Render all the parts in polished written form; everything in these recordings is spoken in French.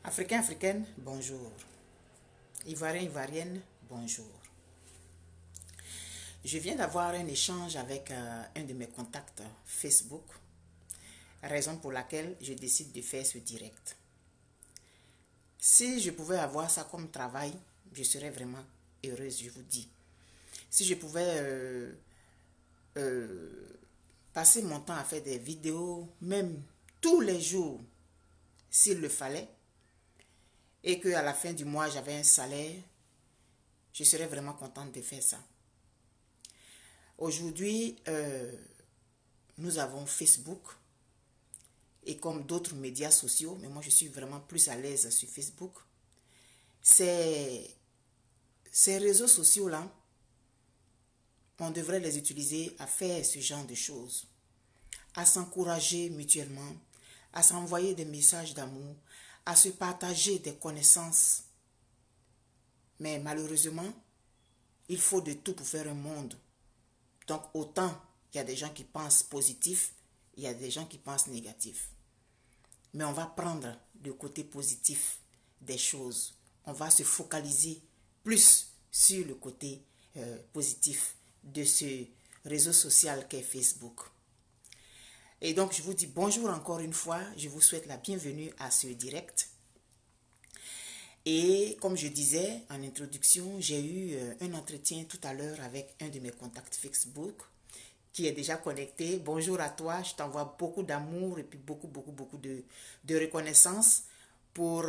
Africains, Africaines, bonjour. Ivoiriens, Ivoiriennes, bonjour. Je viens d'avoir un échange avec un de mes contacts Facebook, raison pour laquelle je décide de faire ce direct. Si je pouvais avoir ça comme travail, je serais vraiment heureuse, je vous dis. Si je pouvais passer mon temps à faire des vidéos, même tous les jours, s'il le fallait, et qu'à la fin du mois, j'avais un salaire, je serais vraiment contente de faire ça. Aujourd'hui, nous avons Facebook et comme d'autres médias sociaux, mais moi je suis vraiment plus à l'aise sur Facebook. Ces réseaux sociaux-là, on devrait les utiliser à faire ce genre de choses, à s'encourager mutuellement, à s'envoyer des messages d'amour, à se partager des connaissances. Mais malheureusement, il faut de tout pour faire un monde. Donc autant il y a des gens qui pensent positif, il y a des gens qui pensent négatif. Mais on va prendre le côté positif des choses. On va se focaliser plus sur le côté positif de ce réseau social qu'est Facebook. Et donc je vous dis bonjour encore une fois. Je vous souhaite la bienvenue à ce direct. Et comme je disais en introduction, j'ai eu un entretien tout à l'heure avec un de mes contacts Facebook qui est déjà connecté. Bonjour à toi, je t'envoie beaucoup d'amour et puis beaucoup de reconnaissance pour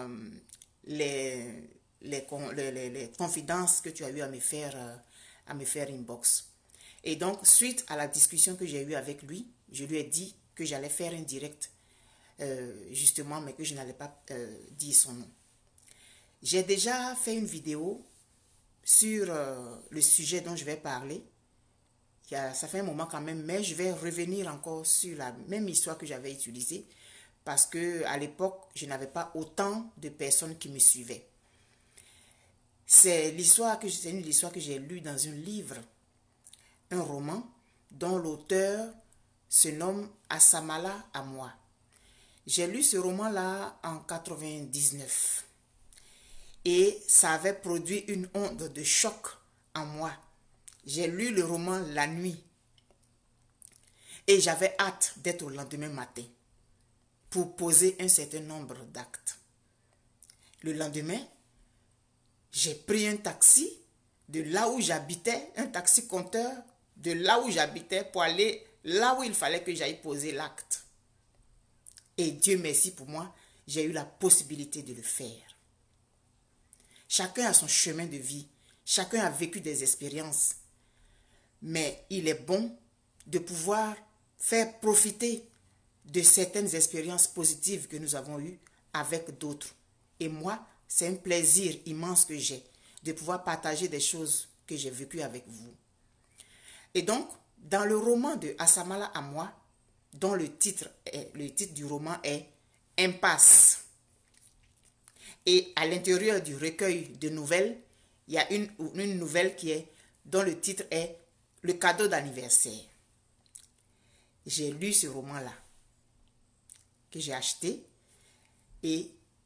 les confidences que tu as eu à me faire inbox. Et donc, suite à la discussion que j'ai eue avec lui, je lui ai dit que j'allais faire un direct justement, mais que je n'allais pas dire son nom. J'ai déjà fait une vidéo sur le sujet dont je vais parler. Ça fait un moment quand même, mais je vais revenir encore sur la même histoire que j'avais utilisée parce qu'à l'époque, je n'avais pas autant de personnes qui me suivaient. C'est une histoire que j'ai lue dans un livre, un roman, dont l'auteur se nomme Assamala Amoa. J'ai lu ce roman-là en 99. Et ça avait produit une onde de choc en moi. J'ai lu le roman la nuit. Et j'avais hâte d'être au lendemain matin pour poser un certain nombre d'actes. Le lendemain, j'ai pris un taxi de là où j'habitais, un taxi compteur, de là où j'habitais pour aller là où il fallait que j'aille poser l'acte. Et Dieu merci pour moi, j'ai eu la possibilité de le faire. Chacun a son chemin de vie. Chacun a vécu des expériences. Mais il est bon de pouvoir faire profiter de certaines expériences positives que nous avons eues avec d'autres. Et moi, c'est un plaisir immense que j'ai de pouvoir partager des choses que j'ai vécues avec vous. Et donc, dans le roman de Assamala Amoa, dont le titre du roman est « Impasse », et à l'intérieur du recueil de nouvelles, il y a une nouvelle dont le titre est « Le cadeau d'anniversaire ». J'ai lu ce roman-là, que j'ai acheté, et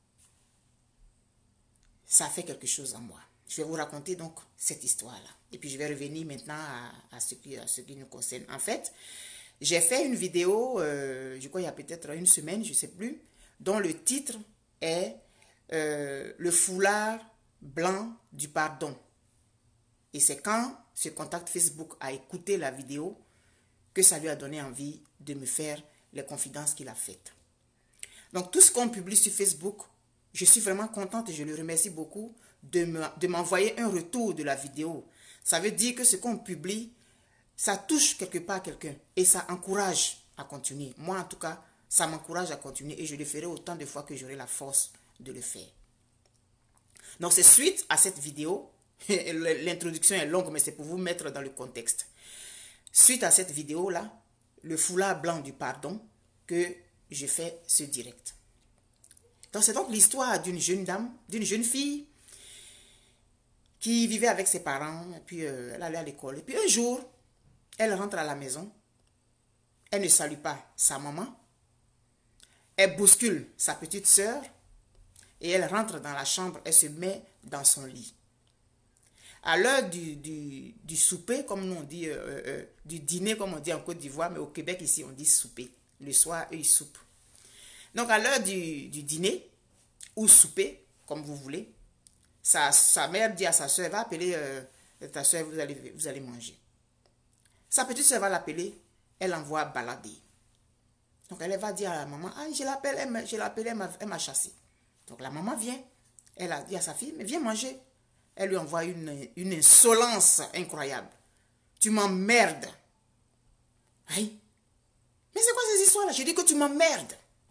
ça fait quelque chose en moi. Je vais vous raconter donc cette histoire-là. Et puis je vais revenir maintenant à ce qui nous concerne. En fait, j'ai fait une vidéo, je crois il y a peut-être une semaine, je ne sais plus, dont le titre est le foulard blanc du pardon. Et c'est quand ce contact Facebook a écouté la vidéo que ça lui a donné envie de me faire les confidences qu'il a faites. Donc tout ce qu'on publie sur Facebook, je suis vraiment contente et je le remercie beaucoup de m'envoyer un retour de la vidéo. Ça veut dire que ce qu'on publie, ça touche quelque part quelqu'un et ça encourage à continuer. Moi en tout cas, ça m'encourage à continuer et je le ferai autant de fois que j'aurai la force de le faire. Donc c'est suite à cette vidéo, l'introduction est longue mais c'est pour vous mettre dans le contexte. Suite à cette vidéo-là, le foulard blanc du pardon, que je fais ce direct. Donc c'est donc l'histoire d'une jeune dame, d'une jeune fille qui vivait avec ses parents, et puis elle allait à l'école. Et puis un jour, elle rentre à la maison, elle ne salue pas sa maman, elle bouscule sa petite sœur, Et elle rentre dans la chambre, elle se met dans son lit. À l'heure du souper, comme nous on dit, du dîner, comme on dit en Côte d'Ivoire, mais au Québec, ici, on dit souper. Le soir, eux, ils soupent. Donc, à l'heure du dîner, ou souper, comme vous voulez, sa mère dit à sa soeur, va appeler ta soeur, vous allez manger. Sa petite soeur va l'appeler, elle envoie balader. Donc, elle va dire à la maman, ah, je l'appelle, elle m'a chassé. Donc, la maman vient, elle a dit à sa fille, mais viens manger. Elle lui envoie une insolence incroyable. Tu m'emmerdes. Aïe. Mais c'est quoi ces histoires-là? Je dis que tu m'emmerdes.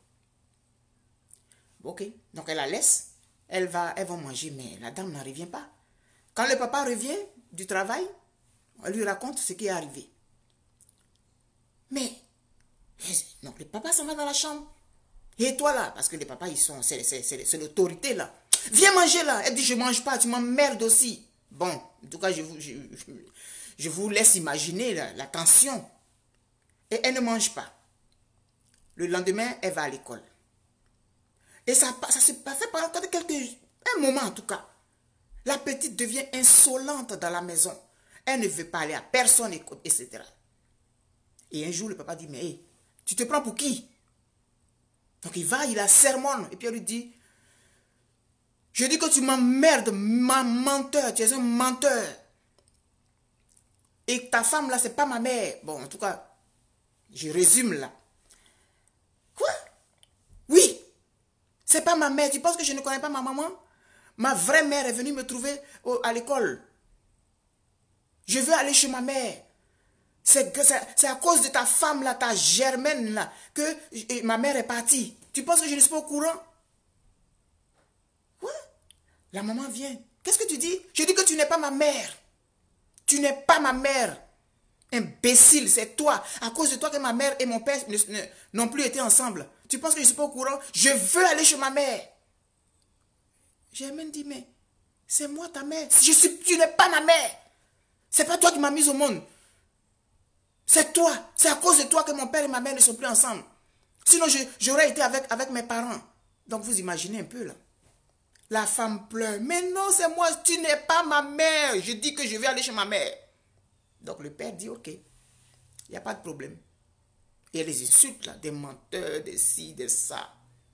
Ok, donc elle la laisse. Elles vont manger, mais la dame n'en revient pas. Quand le papa revient du travail, on lui raconte ce qui est arrivé. Mais, non, le papa s'en va dans la chambre. Et toi là, parce que les papas, c'est l'autorité là. Viens manger là. Elle dit, je mange pas, tu m'emmerdes aussi. Bon, en tout cas, je vous laisse imaginer la tension. Et elle ne mange pas. Le lendemain, elle va à l'école. Et ça se fait pendant un moment en tout cas. La petite devient insolente dans la maison. Elle ne veut parler à personne, etc. Et un jour, le papa dit, mais hey, tu te prends pour qui? Donc il va, il la sermonne. Et puis elle lui dit, je dis que tu m'emmerdes, menteur, tu es un menteur. Et ta femme là, c'est pas ma mère. Bon, en tout cas, je résume là. Quoi? Oui, c'est pas ma mère. Tu penses que je ne connais pas ma maman? Ma vraie mère est venue me trouver à l'école. Je veux aller chez ma mère. C'est à cause de ta femme là, ta Germaine là, que ma mère est partie. Tu penses que je ne suis pas au courant? Ouais. La maman vient. Qu'est-ce que tu dis? Je dis que tu n'es pas ma mère. Tu n'es pas ma mère. Imbécile, c'est toi. À cause de toi que ma mère et mon père n'ont plus été ensemble. Tu penses que je ne suis pas au courant? Je veux aller chez ma mère. Germaine dit, mais c'est moi ta mère. Tu n'es pas ma mère. C'est pas toi qui m'as mise au monde. C'est toi. C'est à cause de toi que mon père et ma mère ne sont plus ensemble. Sinon, j'aurais été avec mes parents. Donc, vous imaginez un peu là. La femme pleure. Mais non, c'est moi. Tu n'es pas ma mère. Je dis que je vais aller chez ma mère. Donc, le père dit, ok. Il n'y a pas de problème. Et les insultes là. Des menteurs, des ci, des ça.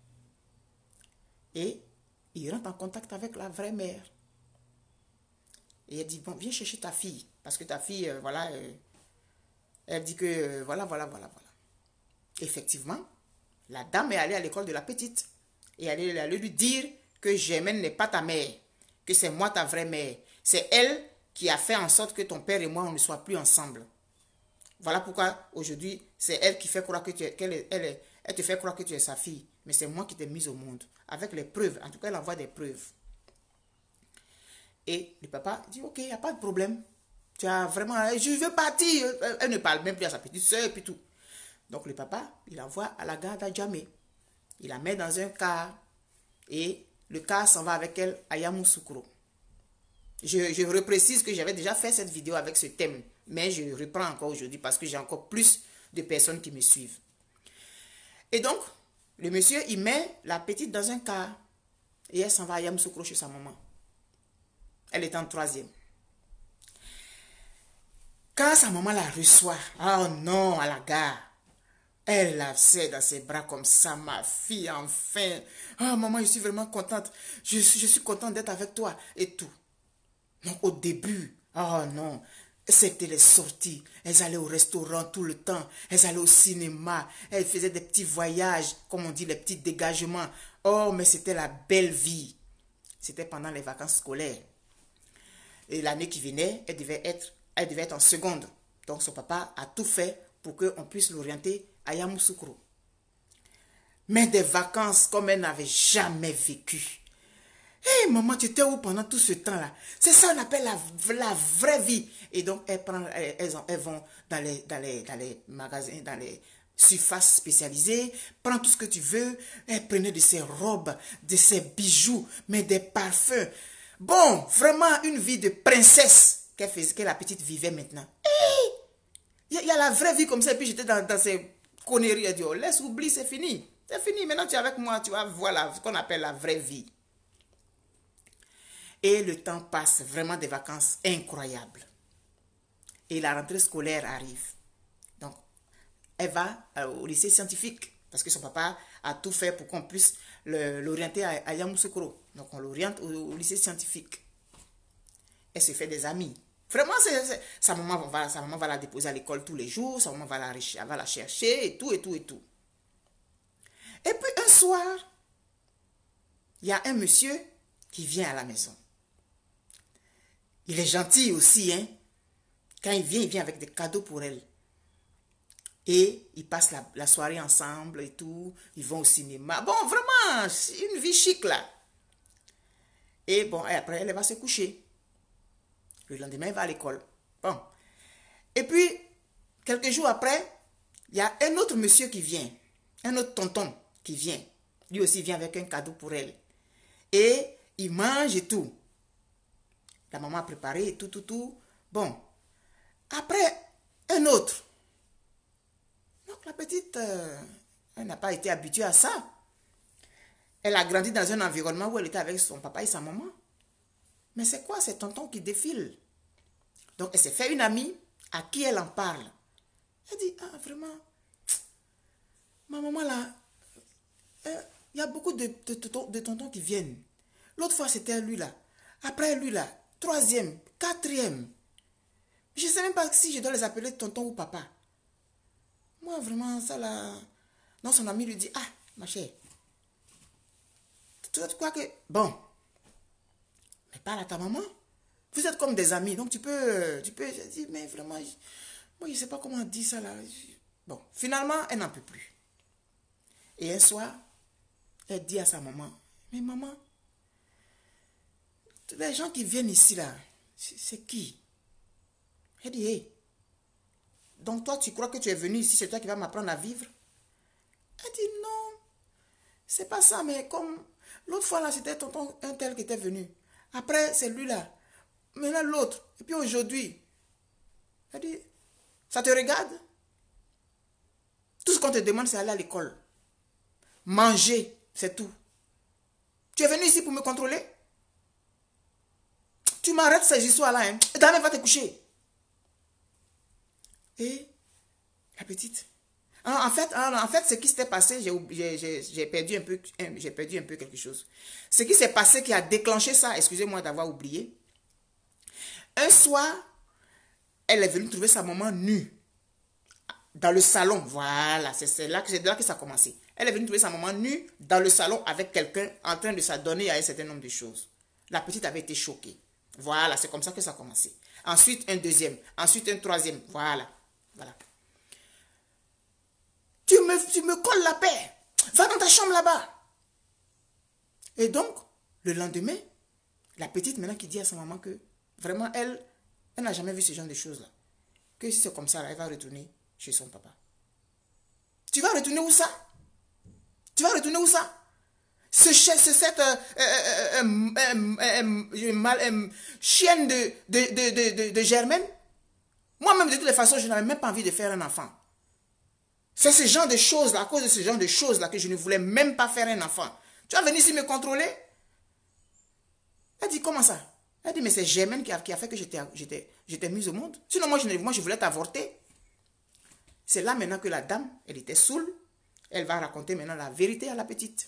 Et il rentre en contact avec la vraie mère. Et elle dit, bon, viens chercher ta fille. Parce que ta fille, voilà, elle dit que, voilà. Effectivement, la dame est allée à l'école de la petite. Et elle est allée lui dire que Germaine n'est pas ta mère. Que c'est moi ta vraie mère. C'est elle qui a fait en sorte que ton père et moi, on ne soit plus ensemble. Voilà pourquoi, aujourd'hui, c'est elle qui fait croire que elle te fait croire que tu es sa fille. Mais c'est moi qui t'ai mise au monde. Avec les preuves. En tout cas, elle envoie des preuves. Et le papa dit, ok, il n'y a pas de problème. Tu as vraiment, je veux partir. Elle ne parle même plus à sa petite soeur et puis tout. Donc le papa, il envoie à la gare d'Adjamé. Il la met dans un car. Et le car s'en va avec elle à Yamoussoukro. Je reprécise que j'avais déjà fait cette vidéo avec ce thème. Mais je reprends encore aujourd'hui parce que j'ai encore plus de personnes qui me suivent. Et donc, le monsieur, il met la petite dans un car. Et elle s'en va à Yamoussoukro chez sa maman. Elle est en 3e. Quand sa maman la reçoit, oh non, à la gare, elle la serre dans ses bras comme ça, ma fille, enfin. Oh maman, je suis vraiment contente. Je suis contente d'être avec toi et tout. Donc au début, oh non, c'était les sorties. Elles allaient au restaurant tout le temps. Elles allaient au cinéma. Elles faisaient des petits voyages, comme on dit, les petits dégagements. Oh, mais c'était la belle vie. C'était pendant les vacances scolaires. Et l'année qui venait, elle devait être en seconde. Donc son papa a tout fait pour qu'on puisse l'orienter à Yamoussoukro. Mais des vacances comme elle n'avait jamais vécu. Hé maman, tu étais où pendant tout ce temps-là? C'est ça qu'on appelle la vraie vie. Et donc elles vont dans les magasins, dans les surfaces spécialisées, prends tout ce que tu veux. Elles prenaient de ses robes, de ses bijoux, mais des parfums. Bon, vraiment une vie de princesse que la petite vivait maintenant. Il y a la vraie vie comme ça. Et puis j'étais dans ces conneries. Elle dit, oh, laisse, oublie, c'est fini. C'est fini. Maintenant tu es avec moi, tu vas voir ce qu'on appelle la vraie vie. Et le temps passe, vraiment des vacances incroyables. Et la rentrée scolaire arrive. Donc, elle va au lycée scientifique parce que son papa a tout fait pour qu'on puisse l'orienter à Yamoussoukro. Donc, on l'oriente au lycée scientifique. Elle se fait des amis. Vraiment, sa maman va la déposer à l'école tous les jours, sa maman va la chercher et tout, et tout, et tout. Et puis, un soir, il y a un monsieur qui vient à la maison. Il est gentil aussi, hein. Quand il vient avec des cadeaux pour elle. Et ils passent la soirée ensemble et tout. Ils vont au cinéma. Bon, vraiment, c'est une vie chic là. Et bon, et après, elle va se coucher. Le lendemain, elle va à l'école. Bon. Et puis, quelques jours après, il y a un autre monsieur qui vient. Un autre tonton qui vient. Lui aussi vient avec un cadeau pour elle. Et il mange et tout. La maman a préparé et tout, tout, tout. Bon. Après, un autre. Donc, la petite, elle n'a pas été habituée à ça. Elle a grandi dans un environnement où elle était avec son papa et sa maman. Mais c'est quoi ces tontons qui défilent? Donc, elle s'est fait une amie à qui elle en parle. Elle dit, ah, vraiment, ma maman là, il y a beaucoup de tontons qui viennent. L'autre fois, c'était lui là. Après lui là, troisième, quatrième. Je ne sais même pas si je dois les appeler tonton ou papa. Moi, vraiment, ça là... Donc, son ami lui dit, ah, ma chère, tu crois que... Bon, mais parle à ta maman. Vous êtes comme des amis, donc tu peux... Je dis, mais vraiment, moi, je ne sais pas comment on dit ça là. Bon, finalement, elle n'en peut plus. Et un soir, elle dit à sa maman, mais maman, les gens qui viennent ici là, c'est qui? Elle dit, hé, donc toi, tu crois que tu es venu ici, c'est toi qui vas m'apprendre à vivre? Elle dit, non, c'est pas ça, mais comme l'autre fois là, c'était tonton un tel qui était venu. Après, c'est lui là. Maintenant l'autre. Et puis aujourd'hui, elle dit, ça te regarde? Tout ce qu'on te demande, c'est aller à l'école. Manger, c'est tout. Tu es venu ici pour me contrôler? Tu m'arrêtes ces histoires-là, hein? Et demain, va te coucher. Et la petite. En fait, ce qui s'était passé, j'ai perdu un peu quelque chose. Ce qui s'est passé qui a déclenché ça, excusez-moi d'avoir oublié. Un soir, elle est venue trouver sa maman nue dans le salon. Voilà, c'est là que ça a commencé. Elle est venue trouver sa maman nue dans le salon avec quelqu'un en train de s'adonner à un certain nombre de choses. La petite avait été choquée. Voilà, c'est comme ça que ça a commencé. Ensuite, un deuxième. Ensuite, un troisième. Voilà. Voilà. Tu me colles la paix. Va dans ta chambre là-bas. Et donc, le lendemain, la petite maintenant qui dit à sa maman que vraiment, elle n'a jamais vu ce genre de choses-là. Que si c'est comme ça, là, elle va retourner chez son papa. Tu vas retourner où ça? Tu vas retourner où ça? Cette chienne de Germaine. Moi-même, de toutes les façons, je n'avais même pas envie de faire un enfant. C'est ce genre de choses-là, à cause de ce genre de choses-là, que je ne voulais même pas faire un enfant. Tu vas venir ici me contrôler? Elle dit, comment ça? Elle dit, mais c'est Germaine qui a fait que j'étais mise au monde. Sinon, moi, je voulais t'avorter. C'est là maintenant que la dame, elle était saoule. Elle va raconter maintenant la vérité à la petite.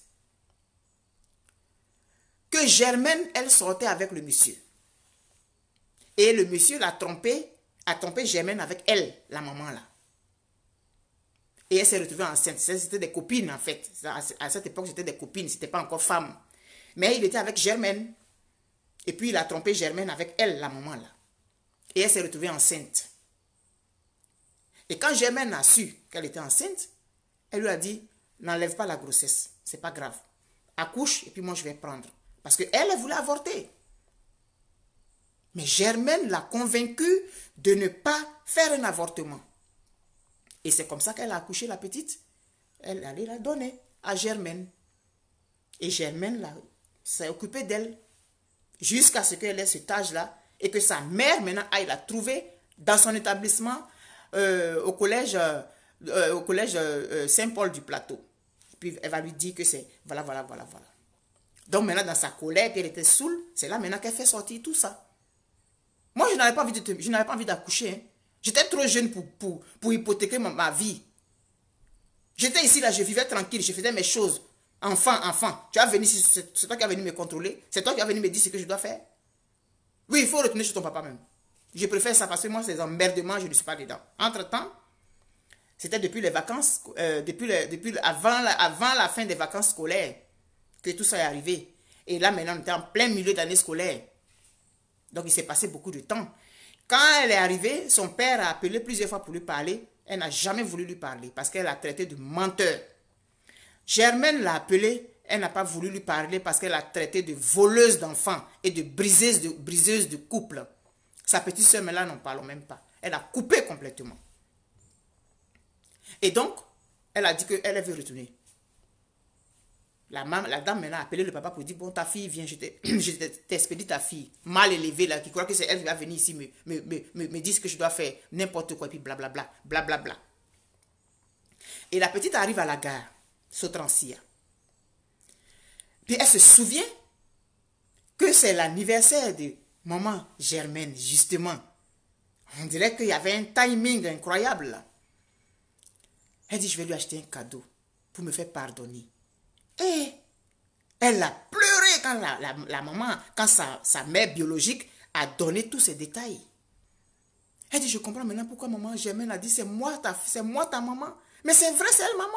Que Germaine, elle sortait avec le monsieur. Et le monsieur l'a trompé, a trompé Germaine avec elle, la maman là. Et elle s'est retrouvée enceinte. C'était des copines en fait. À cette époque, c'était des copines, c'était pas encore femme. Mais il était avec Germaine. Et puis il a trompé Germaine avec elle, la maman là. Et elle s'est retrouvée enceinte. Et quand Germaine a su qu'elle était enceinte, elle lui a dit, n'enlève pas la grossesse, c'est pas grave. Accouche et puis moi je vais prendre. Parce qu'elle, elle voulait avorter. Mais Germaine l'a convaincue de ne pas faire un avortement. Et c'est comme ça qu'elle a accouché la petite. Elle allait la donner à Germaine. Et Germaine s'est occupée d'elle. Jusqu'à ce qu'elle ait cet âge-là. Et que sa mère maintenant aille la trouver dans son établissement au collège Saint-Paul du Plateau. Et puis elle va lui dire que c'est voilà. Donc maintenant, dans sa colère, puis elle était saoule, c'est là maintenant qu'elle fait sortir tout ça. Moi, je n'avais pas envie d'accoucher. Hein. J'étais trop jeune pour hypothéquer ma vie. J'étais ici, là, je vivais tranquille, je faisais mes choses. Enfant, tu as venu, c'est toi qui as venu me contrôler. C'est toi qui as venu me dire ce que je dois faire. Oui, il faut retourner chez ton papa même. Je préfère ça parce que moi, ces emmerdements, je ne suis pas dedans. Entre-temps, c'était depuis les vacances, avant la fin des vacances scolaires que tout ça est arrivé. Et là, maintenant, on était en plein milieu d'année scolaire. Donc, il s'est passé beaucoup de temps. Quand elle est arrivée, son père a appelé plusieurs fois pour lui parler. Elle n'a jamais voulu lui parler parce qu'elle l'a traité de menteur. Germaine l'a appelée. Elle n'a pas voulu lui parler parce qu'elle l'a traité de voleuse d'enfants et de briseuse de couple. Sa petite soeur, mais là, n'en parlons même pas. Elle a coupé complètement. Et donc, elle a dit qu'elle veut retourner. La dame maintenant a appelé le papa pour dire, bon, ta fille vient, je t'expédie ta fille, mal élevée, là, qui croit que c'est elle qui va venir ici me dire ce que je dois faire, n'importe quoi, et puis blablabla, blablabla. Et la petite arrive à la gare, Sautrancia. Puis elle se souvient que c'est l'anniversaire de maman Germaine, justement. On dirait qu'il y avait un timing incroyable, là. Elle dit, je vais lui acheter un cadeau pour me faire pardonner. Et elle a pleuré quand la maman, quand sa mère biologique a donné tous ces détails. Elle dit, je comprends maintenant pourquoi maman Germaine a dit, c'est moi ta maman. Mais c'est vrai, c'est elle ma maman.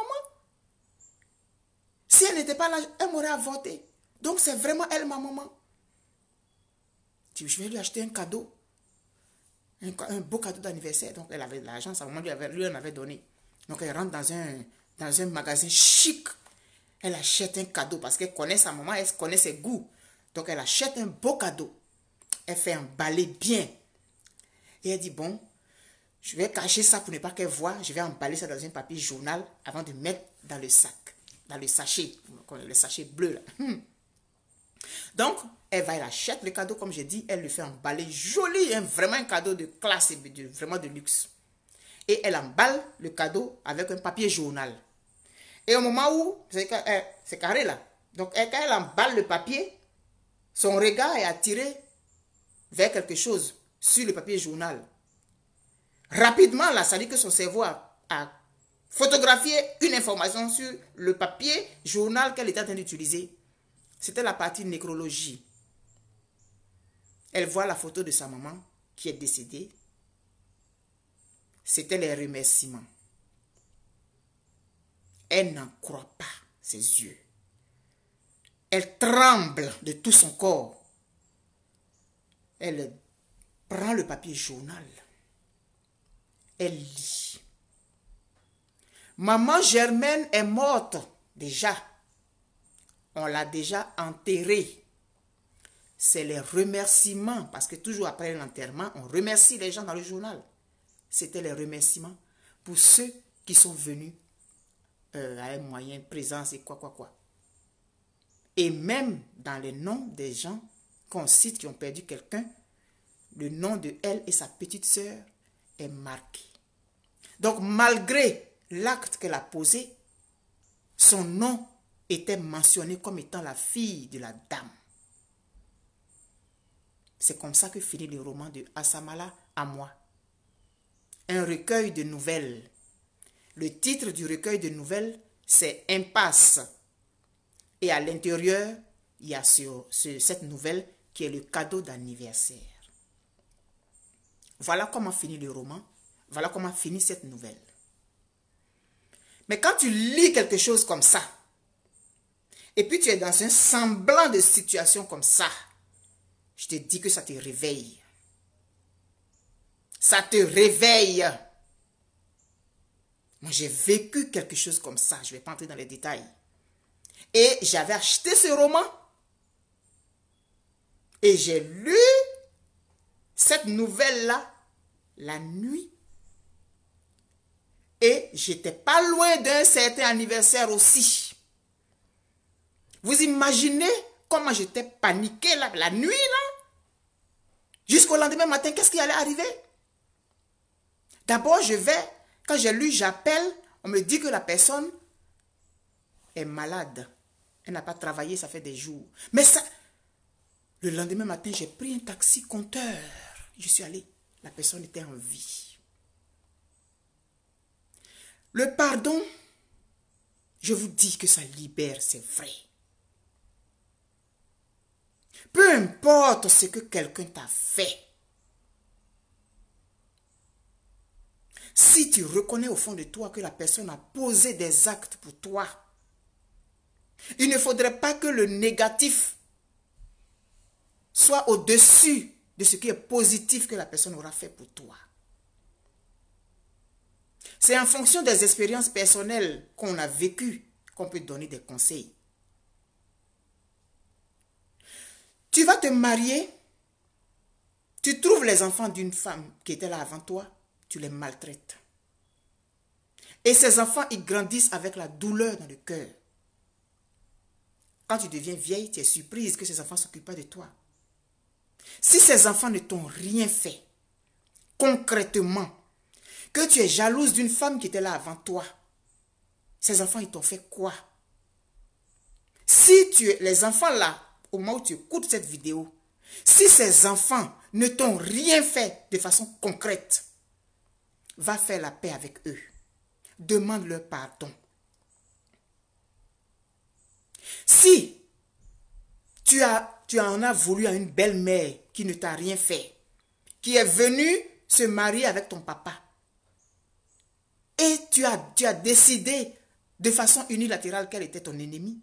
Si elle n'était pas là, elle m'aurait avorté. Donc c'est vraiment elle ma maman. Je vais lui acheter un cadeau. Un beau cadeau d'anniversaire. Donc elle avait de l'argent, sa maman lui en avait donné. Donc elle rentre dans un magasin chic. Elle achète un cadeau parce qu'elle connaît sa maman, elle connaît ses goûts. Donc elle achète un beau cadeau. Elle fait emballer bien. Et elle dit, bon, je vais cacher ça pour ne pas qu'elle voie. Je vais emballer ça dans un papier journal avant de mettre dans le sac. Dans le sachet bleu là. Donc, elle va, elle achète le cadeau, comme j'ai dit, elle le fait emballer joli, hein, vraiment un cadeau de classe, vraiment de luxe. Et elle emballe le cadeau avec un papier journal. Et au moment où, c'est carré là, donc quand elle emballe le papier, son regard est attiré vers quelque chose sur le papier journal. Rapidement là, ça dit que son cerveau a photographié une information sur le papier journal qu'elle était en train d'utiliser. C'était la partie nécrologie. Elle voit la photo de sa maman qui est décédée. C'était les remerciements. Elle n'en croit pas ses yeux. Elle tremble de tout son corps. Elle prend le papier journal. Elle lit. Maman Germaine est morte déjà. On l'a déjà enterrée. C'est les remerciements, parce que toujours après l'enterrement, on remercie les gens dans le journal. C'était les remerciements pour ceux qui sont venus à un moyen, présence et quoi. Et même dans les noms des gens qu'on cite qui ont perdu quelqu'un, le nom de elle et sa petite sœur est marqué. Donc malgré l'acte qu'elle a posé, son nom était mentionné comme étant la fille de la dame. C'est comme ça que finit le roman de Assamala à moi. Un recueil de nouvelles. Le titre du recueil de nouvelles, c'est Impasse. Et à l'intérieur, il y a cette nouvelle qui est le cadeau d'anniversaire. Voilà comment finit le roman. Voilà comment finit cette nouvelle. Mais quand tu lis quelque chose comme ça, et puis tu es dans un semblant de situation comme ça, je te dis que ça te réveille. Ça te réveille. Moi, j'ai vécu quelque chose comme ça. Je ne vais pas entrer dans les détails. Et j'avais acheté ce roman. Et j'ai lu cette nouvelle-là la nuit. Et j'étais pas loin d'un certain anniversaire aussi. Vous imaginez comment j'étais paniquée la nuit là? Jusqu'au lendemain matin, qu'est-ce qui allait arriver? D'abord, quand j'ai lu, j'appelle, on me dit que la personne est malade. Elle n'a pas travaillé, ça fait des jours. Mais ça, le lendemain matin, j'ai pris un taxi compteur. Je suis allée. La personne était en vie. Le pardon, je vous dis que ça libère, c'est vrai. Peu importe ce que quelqu'un t'a fait. Si tu reconnais au fond de toi que la personne a posé des actes pour toi, il ne faudrait pas que le négatif soit au-dessus de ce qui est positif que la personne aura fait pour toi. C'est en fonction des expériences personnelles qu'on a vécues qu'on peut donner des conseils. Tu vas te marier, tu trouves les enfants d'une femme qui était là avant toi, tu les maltraites. Et ces enfants, ils grandissent avec la douleur dans le cœur. Quand tu deviens vieille, tu es surprise que ces enfants ne s'occupent pas de toi. Si ces enfants ne t'ont rien fait, concrètement, que tu es jalouse d'une femme qui était là avant toi, ces enfants, ils t'ont fait quoi? Si les enfants là, au moment où tu écoutes cette vidéo, si ces enfants ne t'ont rien fait de façon concrète, va faire la paix avec eux. Demande-leur pardon. Si tu en as voulu à une belle-mère qui ne t'a rien fait, qui est venue se marier avec ton papa, et tu as décidé de façon unilatérale qu'elle était ton ennemi,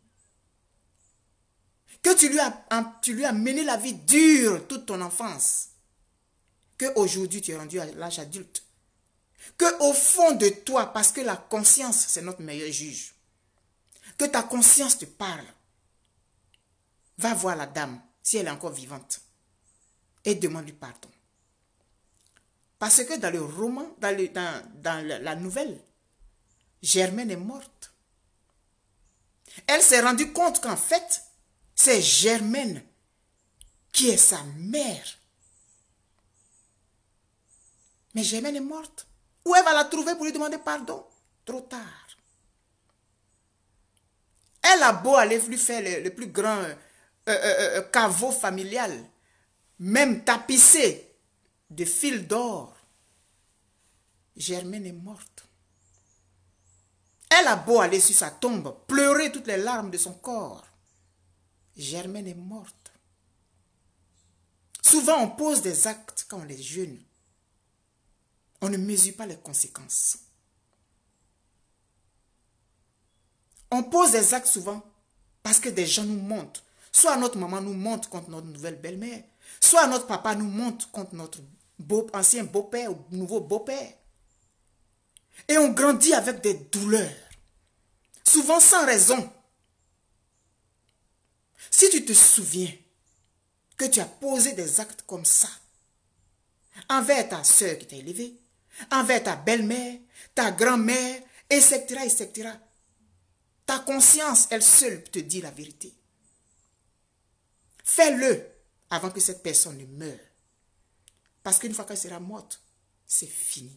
que tu lui as mené la vie dure toute ton enfance, qu'aujourd'hui tu es rendu à l'âge adulte, qu'au fond de toi, parce que la conscience c'est notre meilleur juge, que ta conscience te parle, va voir la dame, si elle est encore vivante, et demande-lui pardon. Parce que dans le roman, dans la nouvelle, Germaine est morte. Elle s'est rendue compte qu'en fait, c'est Germaine qui est sa mère. Mais Germaine est morte. Où elle va la trouver pour lui demander pardon? Trop tard. Elle a beau aller lui faire le plus grand caveau familial, même tapissé de fils d'or. Germaine est morte. Elle a beau aller sur sa tombe, pleurer toutes les larmes de son corps. Germaine est morte. Souvent, on pose des actes quand on est jeune. On ne mesure pas les conséquences. On pose des actes souvent parce que des gens nous montent. Soit notre maman nous monte contre notre nouvelle belle-mère, soit notre papa nous monte contre notre ancien beau-père ou nouveau beau-père. Et on grandit avec des douleurs, souvent sans raison. Si tu te souviens que tu as posé des actes comme ça, envers ta soeur qui t'a élevé, envers ta belle-mère, ta grand-mère, etc., etc., ta conscience, elle seule te dit la vérité. Fais-le avant que cette personne ne meure. Parce qu'une fois qu'elle sera morte, c'est fini.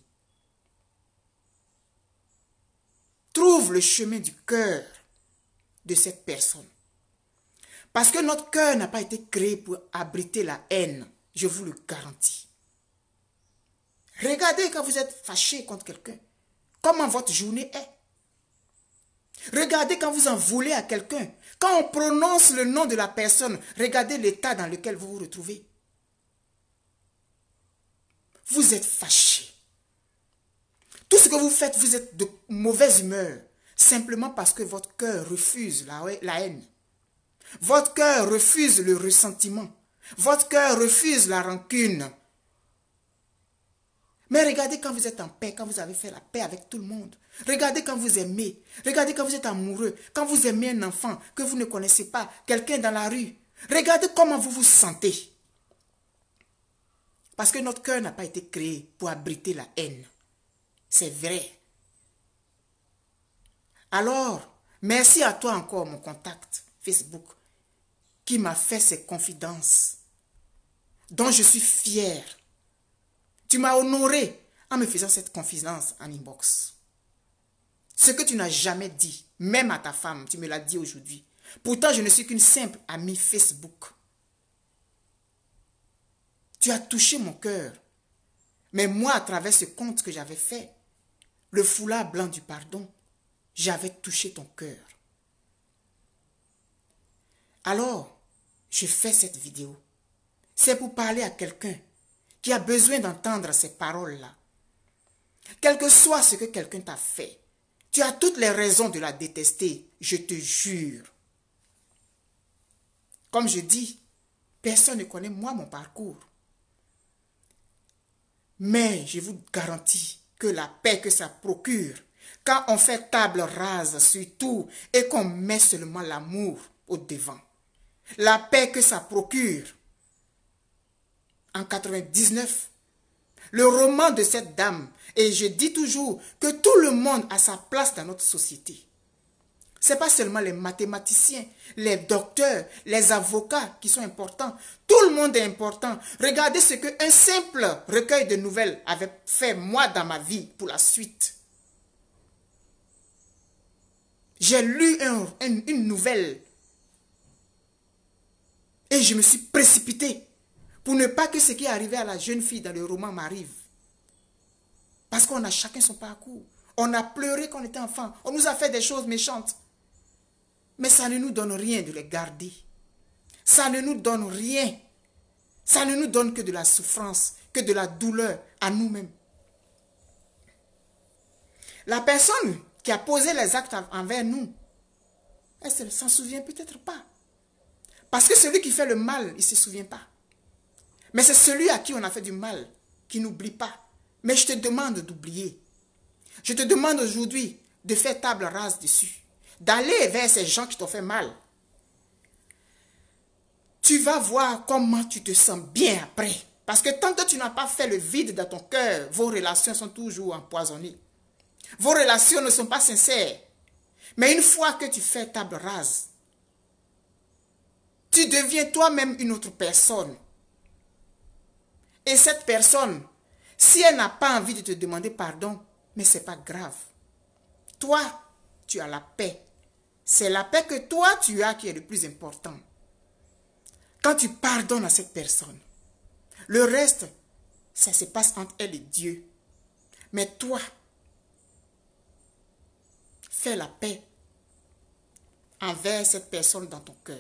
Trouve le chemin du cœur de cette personne. Parce que notre cœur n'a pas été créé pour abriter la haine. Je vous le garantis. Regardez quand vous êtes fâché contre quelqu'un. Comment votre journée est. Regardez quand vous en voulez à quelqu'un. Quand on prononce le nom de la personne, regardez l'état dans lequel vous vous retrouvez. Vous êtes fâché. Tout ce que vous faites, vous êtes de mauvaise humeur. Simplement parce que votre cœur refuse la haine. Votre cœur refuse le ressentiment. Votre cœur refuse la rancune. Mais regardez quand vous êtes en paix, quand vous avez fait la paix avec tout le monde. Regardez quand vous aimez. Regardez quand vous êtes amoureux. Quand vous aimez un enfant que vous ne connaissez pas, quelqu'un dans la rue. Regardez comment vous vous sentez. Parce que notre cœur n'a pas été créé pour abriter la haine. C'est vrai. Alors, merci à toi encore, mon contact Facebook, qui m'a fait ces confidences, dont je suis fière. Tu m'as honoré en me faisant cette confidence en inbox. Ce que tu n'as jamais dit, même à ta femme, tu me l'as dit aujourd'hui. Pourtant, je ne suis qu'une simple amie Facebook. Tu as touché mon cœur. Mais moi, à travers ce compte que j'avais fait, le foulard blanc du pardon, j'avais touché ton cœur. Alors, je fais cette vidéo. C'est pour parler à quelqu'un qui a besoin d'entendre ces paroles-là. Quel que soit ce que quelqu'un t'a fait, tu as toutes les raisons de la détester, je te jure. Comme je dis, personne ne connaît moi mon parcours. Mais je vous garantis que la paix que ça procure, quand on fait table rase sur tout et qu'on met seulement l'amour au devant, la paix que ça procure, en 99, le roman de cette dame, et je dis toujours que tout le monde a sa place dans notre société. Ce n'est pas seulement les mathématiciens, les docteurs, les avocats qui sont importants. Tout le monde est important. Regardez ce qu'un simple recueil de nouvelles avait fait moi dans ma vie pour la suite. J'ai lu une nouvelle et je me suis précipitée pour ne pas que ce qui est arrivé à la jeune fille dans le roman m'arrive. Parce qu'on a chacun son parcours. On a pleuré quand on était enfant. On nous a fait des choses méchantes. Mais ça ne nous donne rien de les garder. Ça ne nous donne rien. Ça ne nous donne que de la souffrance, que de la douleur à nous-mêmes. La personne qui a posé les actes envers nous, elle ne s'en souvient peut-être pas. Parce que celui qui fait le mal, il ne se souvient pas. Mais c'est celui à qui on a fait du mal qui n'oublie pas. Mais je te demande d'oublier. Je te demande aujourd'hui de faire table rase dessus. D'aller vers ces gens qui t'ont fait mal. Tu vas voir comment tu te sens bien après. Parce que tant que tu n'as pas fait le vide dans ton cœur, vos relations sont toujours empoisonnées. Vos relations ne sont pas sincères. Mais une fois que tu fais table rase, tu deviens toi-même une autre personne. Et cette personne, si elle n'a pas envie de te demander pardon, mais ce n'est pas grave. Toi, tu as la paix. C'est la paix que toi, tu as qui est le plus important. Quand tu pardonnes à cette personne, le reste, ça se passe entre elle et Dieu. Mais toi, fais la paix envers cette personne dans ton cœur.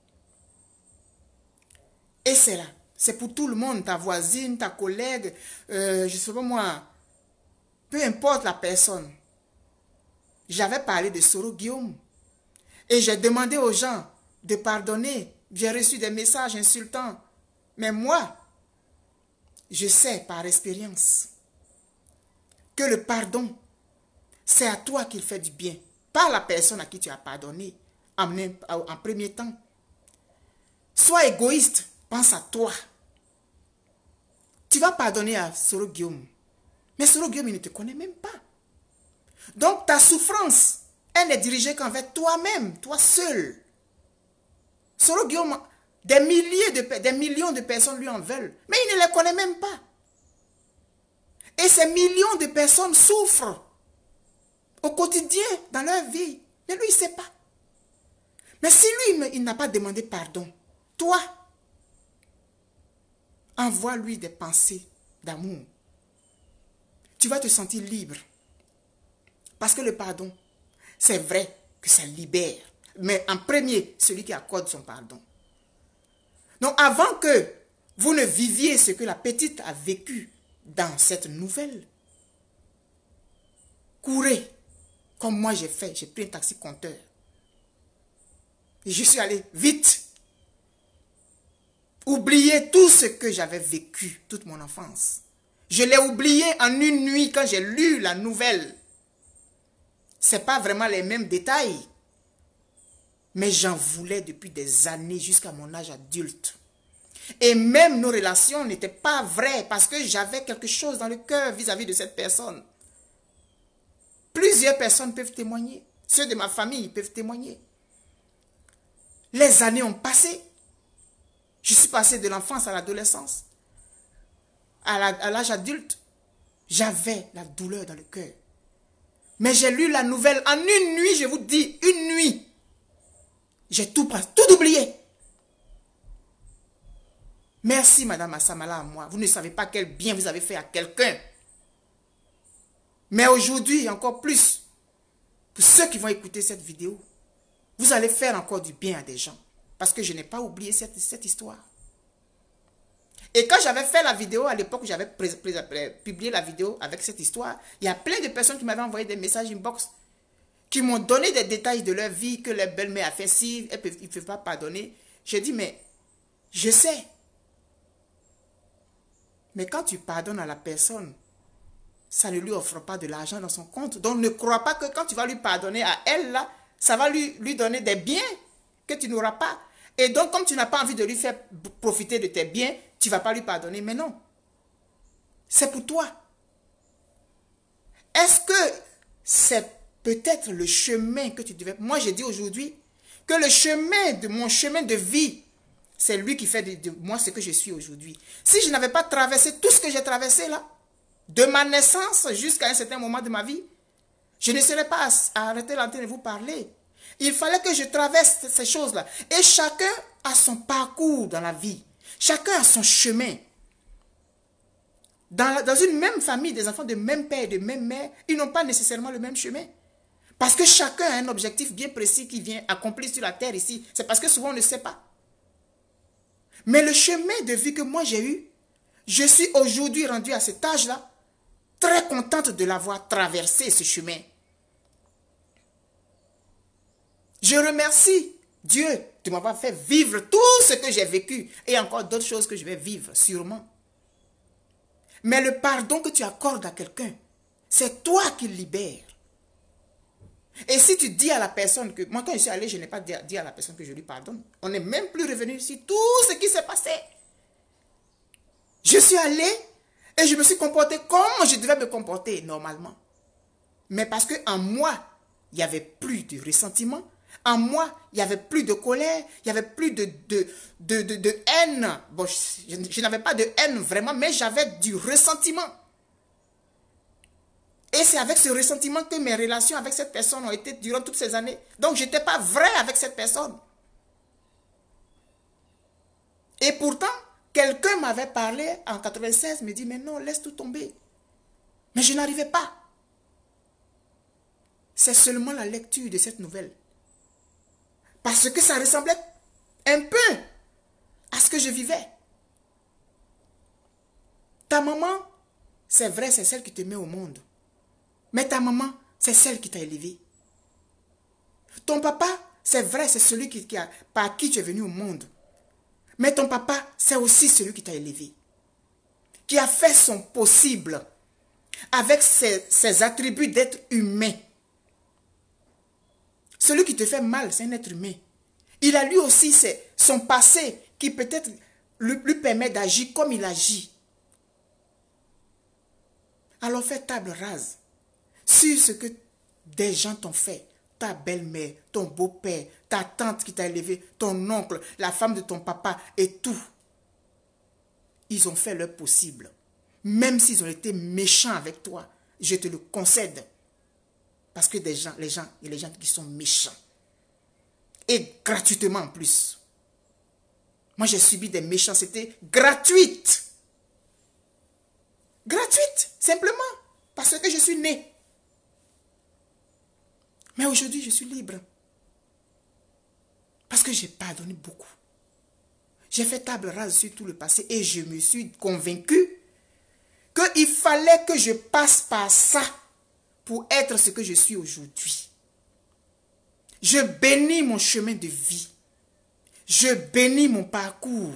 Et c'est là. C'est pour tout le monde, ta voisine, ta collègue, je ne sais pas moi, peu importe la personne. J'avais parlé de Soro Guillaume. Et j'ai demandé aux gens de pardonner. J'ai reçu des messages insultants. Mais moi, je sais par expérience que le pardon, c'est à toi qu'il fait du bien. Pas à la personne à qui tu as pardonné en premier temps. Sois égoïste, pense à toi. Tu vas pardonner à Soro Guillaume. Mais Soro Guillaume, il ne te connaît même pas. Donc ta souffrance, elle n'est dirigée qu'envers toi-même, toi seul. Soro Guillaume, des millions de personnes lui en veulent. Mais il ne les connaît même pas. Et ces millions de personnes souffrent au quotidien dans leur vie. Mais lui, il ne sait pas. Mais si lui, il n'a pas demandé pardon, toi, envoie-lui des pensées d'amour. Tu vas te sentir libre. Parce que le pardon, c'est vrai que ça libère. Mais en premier, celui qui accorde son pardon. Donc avant que vous ne viviez ce que la petite a vécu dans cette nouvelle, courez, comme moi j'ai fait. J'ai pris un taxi compteur. Et je suis allé vite. Oubliez tout ce que j'avais vécu toute mon enfance. Je l'ai oublié en une nuit quand j'ai lu la nouvelle. Ce n'est pas vraiment les mêmes détails. Mais j'en voulais depuis des années jusqu'à mon âge adulte. Et même nos relations n'étaient pas vraies parce que j'avais quelque chose dans le cœur vis-à-vis de cette personne. Plusieurs personnes peuvent témoigner. Ceux de ma famille peuvent témoigner. Les années ont passé. Je suis passée de l'enfance à l'adolescence. À l'âge adulte, j'avais la douleur dans le cœur. Mais j'ai lu la nouvelle en une nuit, je vous dis, une nuit. J'ai tout oublié. Merci, Madame Assamala, à moi. Vous ne savez pas quel bien vous avez fait à quelqu'un. Mais aujourd'hui, encore plus, pour ceux qui vont écouter cette vidéo, vous allez faire encore du bien à des gens. Parce que je n'ai pas oublié cette histoire. Et quand j'avais fait la vidéo, à l'époque où j'avais publié la vidéo avec cette histoire, il y a plein de personnes qui m'avaient envoyé des messages inbox, qui m'ont donné des détails de leur vie, que leur belle-mère a fait ci, ils ne peuvent pas pardonner. J'ai dit, mais je sais. Mais quand tu pardonnes à la personne, ça ne lui offre pas de l'argent dans son compte. Donc ne crois pas que quand tu vas lui pardonner à elle, là, ça va lui donner des biens que tu n'auras pas. Et donc, comme tu n'as pas envie de lui faire profiter de tes biens, tu ne vas pas lui pardonner. Mais non. C'est pour toi. Est-ce que c'est peut-être le chemin que tu devais... Moi, j'ai dit aujourd'hui que le chemin de mon chemin de vie, c'est lui qui fait de moi ce que je suis aujourd'hui. Si je n'avais pas traversé tout ce que j'ai traversé là, de ma naissance jusqu'à un certain moment de ma vie, je ne serais pas arrêté l'antenne de vous parler. Il fallait que je traverse ces choses-là. Et chacun a son parcours dans la vie. Chacun a son chemin. Dans une même famille, des enfants de même père et de même mère, ils n'ont pas nécessairement le même chemin. Parce que chacun a un objectif bien précis qui vient accomplir sur la terre ici. C'est parce que souvent on ne sait pas. Mais le chemin de vie que moi j'ai eu, je suis aujourd'hui rendu à cet âge-là, très contente de l'avoir traversé, ce chemin. Je remercie Dieu de m'avoir fait vivre tout ce que j'ai vécu et encore d'autres choses que je vais vivre, sûrement. Mais le pardon que tu accordes à quelqu'un, c'est toi qui le libères. Et si tu dis à la personne que... Moi, quand je suis allé, je n'ai pas dit à la personne que je lui pardonne. On n'est même plus revenu sur tout ce qui s'est passé. Je suis allé et je me suis comporté comme je devais me comporter normalement. Mais parce qu'en moi, il n'y avait plus de ressentiment. En moi, il n'y avait plus de colère, il n'y avait plus de haine. Bon, je n'avais pas de haine vraiment, mais j'avais du ressentiment. Et c'est avec ce ressentiment que mes relations avec cette personne ont été durant toutes ces années. Donc, je n'étais pas vrai avec cette personne. Et pourtant, quelqu'un m'avait parlé en 96, me dit, mais non, laisse tout tomber. Mais je n'arrivais pas. C'est seulement la lecture de cette nouvelle. Parce que ça ressemblait un peu à ce que je vivais. Ta maman, c'est vrai, c'est celle qui te met au monde. Mais ta maman, c'est celle qui t'a élevé. Ton papa, c'est vrai, c'est celui par qui tu es venu au monde. Mais ton papa, c'est aussi celui qui t'a élevé. Qui a fait son possible avec ses attributs d'être humain. Celui qui te fait mal, c'est un être humain. Il a lui aussi son passé qui peut-être lui permet d'agir comme il agit. Alors fais table rase sur ce que des gens t'ont fait. Ta belle-mère, ton beau-père, ta tante qui t'a élevé, ton oncle, la femme de ton papa et tout. Ils ont fait leur possible. Même s'ils ont été méchants avec toi, je te le concède. Parce que il y a les gens qui sont méchants. Et gratuitement en plus. Moi, j'ai subi des méchancetés gratuites. Gratuites, simplement. Parce que je suis née. Mais aujourd'hui, je suis libre. Parce que j'ai pardonné beaucoup. J'ai fait table rase sur tout le passé et je me suis convaincu qu'il fallait que je passe par ça pour être ce que je suis aujourd'hui. Je bénis mon chemin de vie. Je bénis mon parcours.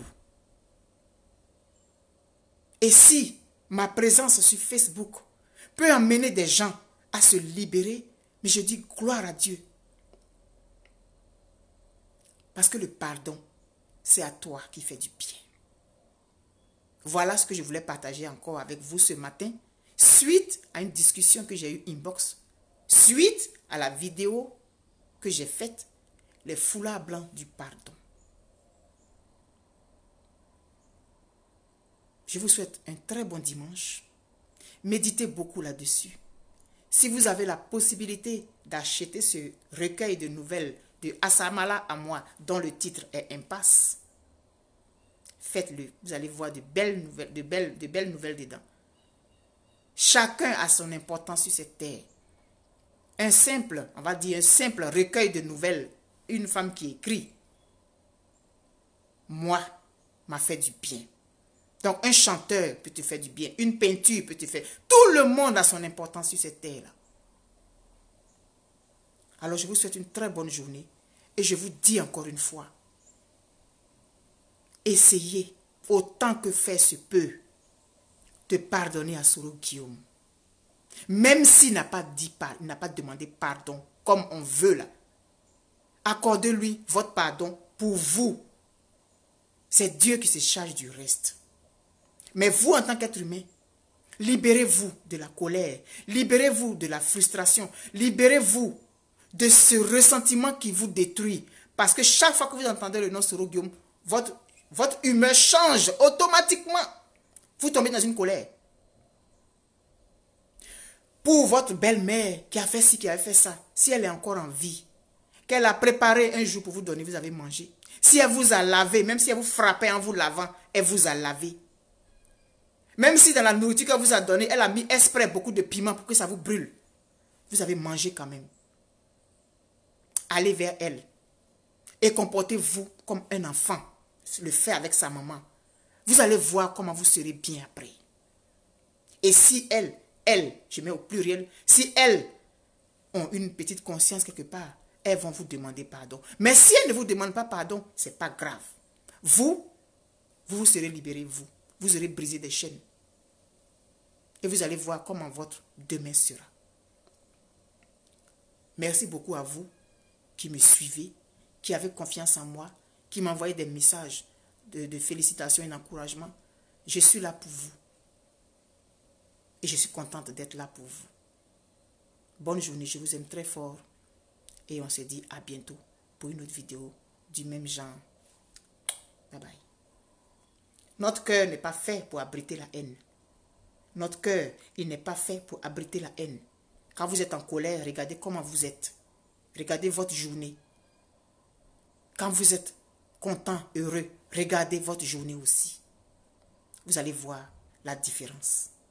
Et si ma présence sur Facebook peut amener des gens à se libérer, mais je dis gloire à Dieu. Parce que le pardon, c'est à toi qui fait du bien. Voilà ce que je voulais partager encore avec vous ce matin, suite à une discussion que j'ai eue inbox, suite à la vidéo que j'ai faite, les foulards blancs du pardon. Je vous souhaite un très bon dimanche. Méditez beaucoup là-dessus. Si vous avez la possibilité d'acheter ce recueil de nouvelles de Assamala à moi, dont le titre est Impasse, faites-le. Vous allez voir de belles nouvelles dedans. Chacun a son importance sur cette terre. Un simple recueil de nouvelles, une femme qui écrit, moi, m'a fait du bien. Donc, un chanteur peut te faire du bien, une peinture peut te faire. Tout le monde a son importance sur cette terre-là. Alors, je vous souhaite une très bonne journée et je vous dis encore une fois, essayez autant que faire se peut de pardonner à Soro Guillaume. Même s'il n'a pas demandé pardon comme on veut là. Accordez-lui votre pardon pour vous. C'est Dieu qui se charge du reste. Mais vous, en tant qu'être humain, libérez-vous de la colère, libérez-vous de la frustration, libérez-vous de ce ressentiment qui vous détruit. Parce que chaque fois que vous entendez le nom Soro Guillaume, votre humeur change automatiquement. Vous tombez dans une colère. Pour votre belle-mère qui a fait ci, qui a fait ça, si elle est encore en vie, qu'elle a préparé un jour pour vous donner, vous avez mangé. Si elle vous a lavé, même si elle vous frappait en vous lavant, elle vous a lavé. Même si dans la nourriture qu'elle vous a donnée, elle a mis exprès beaucoup de piment pour que ça vous brûle. Vous avez mangé quand même. Allez vers elle et comportez-vous comme un enfant. Le fait avec sa maman. Vous allez voir comment vous serez bien après. Et si elles, je mets au pluriel, si elles ont une petite conscience quelque part, elles vont vous demander pardon. Mais si elles ne vous demandent pas pardon, ce n'est pas grave. Vous serez libérés, vous. Vous aurez brisé des chaînes. Et vous allez voir comment votre demain sera. Merci beaucoup à vous qui me suivez, qui avez confiance en moi, qui m'envoyez des messages de félicitations et d'encouragement. Je suis là pour vous. Et je suis contente d'être là pour vous. Bonne journée, je vous aime très fort. Et on se dit à bientôt pour une autre vidéo du même genre. Bye bye. Notre cœur n'est pas fait pour abriter la haine. Notre cœur, il n'est pas fait pour abriter la haine. Quand vous êtes en colère, regardez comment vous êtes. Regardez votre journée. Quand vous êtes content, heureux, regardez votre journée aussi. Vous allez voir la différence.